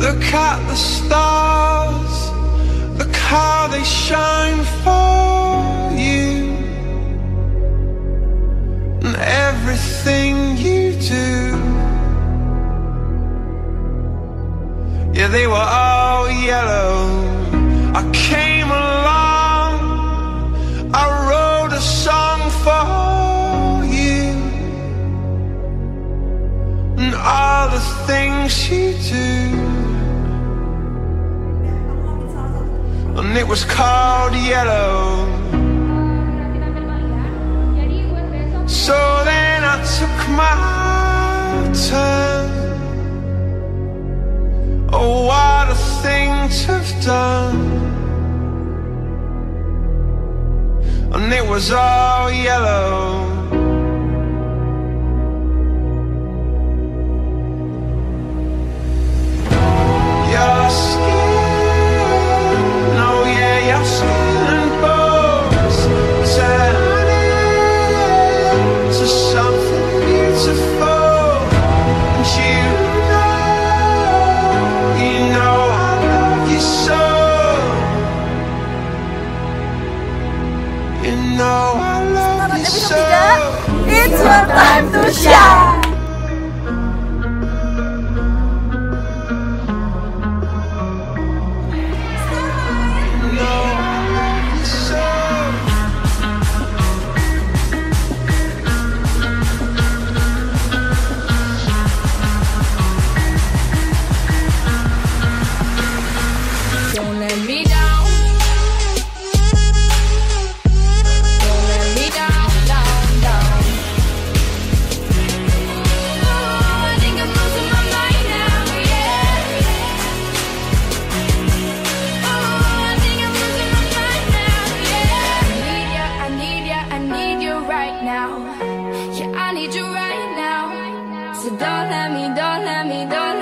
Look at the stars, look how they shine for you, and everything you do. Yeah, they were all yellow. I came along, I wrote a song for you, and all the things you do. And it was called Yellow. So then I took my turn. Oh, what a thing to have done. And it was all yellow. Your skin, oh yeah, your skin and bones turn into something beautiful. And you know I love you so. You know I love you so. It's your time to shine. Don't let me down. Don't let me down, down, down. Oh, I think I'm losing my mind now, yeah. Oh, I think I'm losing my mind now, yeah. I need ya, I need ya, I need you right now. Yeah, I need you right now. So don't let me, don't let me, don't